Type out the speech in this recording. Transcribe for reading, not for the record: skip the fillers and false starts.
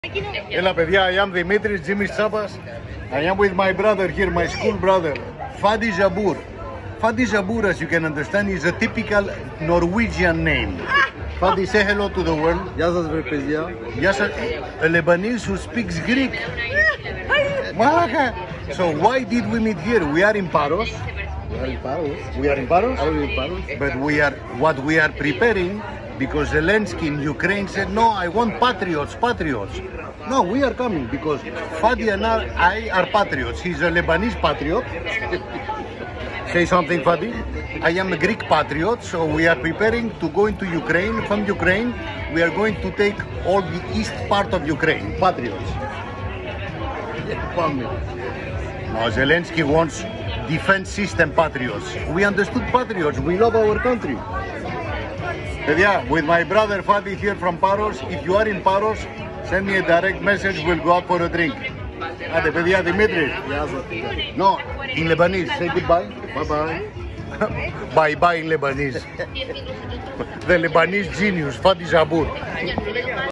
Έλα παιδιά, I am Dimitris, Dzimis Tsapas. I am with my brother here, my school brother, Fadi Jabour. Fadi Jabour, as you can understand, is a typical Norwegian name. Fadi, say hello to the world. Γεια σας βρε παιδιά. Yes, a Lebanese who speaks Greek. So why did we meet here? We are in Paros. We are in Paros. We are in Paros? Are we in Paros? But what we are preparing, because Zelensky in Ukraine said, no, I want patriots. No, we are coming because Fadi and I are patriots. He's a Lebanese patriot. Say something, Fadi. I am a Greek patriot, so we are preparing to go into Ukraine. From Ukraine, we are going to take all the east part of Ukraine. Patriots. No, Zelensky wants defense system patriots. We understood patriots. We love our country. Παιδιά, with my brother Fadi here from Paros, if you are in Paros, send me a direct message, we'll go out for a drink. Άντε παιδιά, Δημήτρη. Γεια σας. No, in Lebanese, say goodbye. Bye bye. Bye bye in Lebanese. The Lebanese genius, Fadi Jabour.